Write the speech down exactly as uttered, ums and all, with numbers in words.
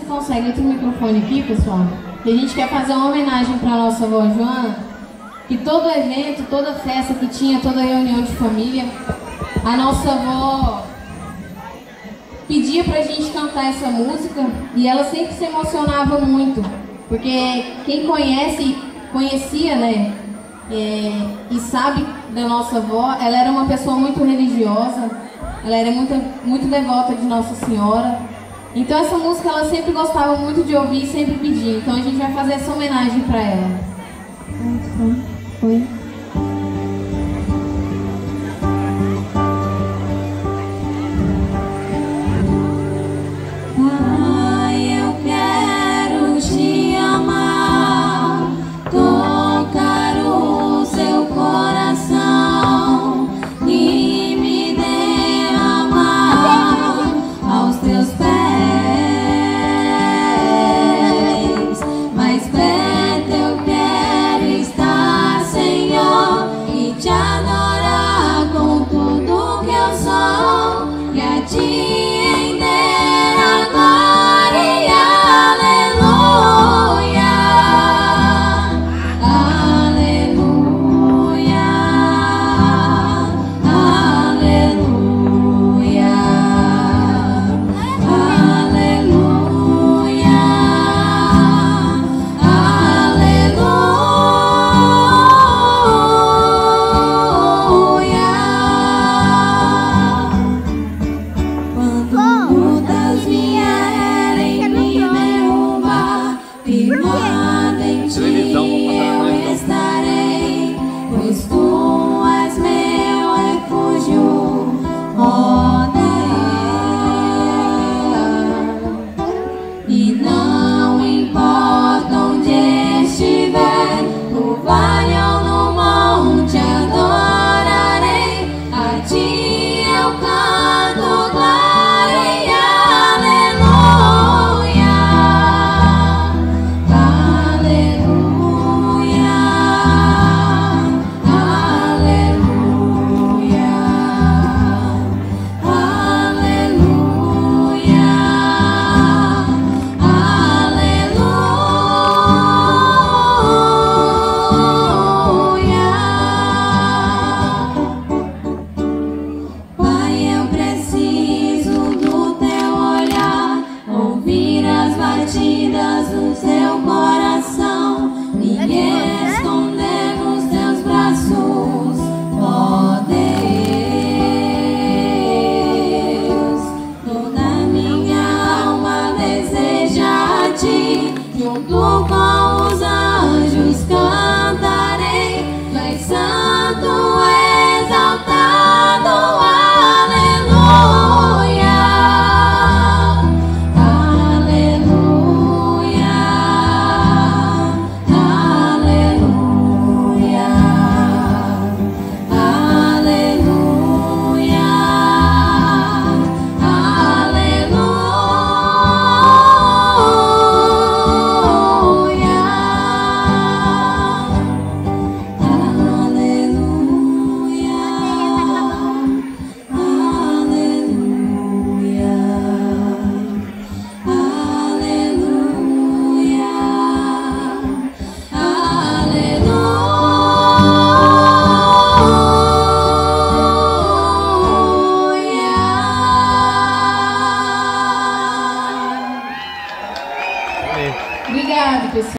conseguem outro microfone aqui, pessoal. E a gente quer fazer uma homenagem para a nossa avó Joana, que todo evento, toda festa que tinha, toda reunião de família, a nossa avó pedia pra gente cantar essa música e ela sempre se emocionava muito, porque quem conhece, conhecia, né, é, e sabe da nossa avó, ela era uma pessoa muito religiosa, ela era muito, muito devota de Nossa Senhora. Então essa música ela sempre gostava muito de ouvir e sempre pedia. Então a gente vai fazer essa homenagem para ela. Foi. Ai, eu quero te amar, tocar o seu coração e me derramar aos teus pés. Mais perto eu quero estar, Senhor, e te adorar com tudo que eu sou, e a ti e não importa onde estiver, no vale ou no monte, adorarei. A ti eu canto glória e aleluia, aleluia, aleluia, batidas do seu coração, me esconder nos teus braços, ó Deus. Toda minha alma deseja a ti, junto com os anjos cantarei, tu és santo, exaltado, aleluia. Obrigada, pessoal.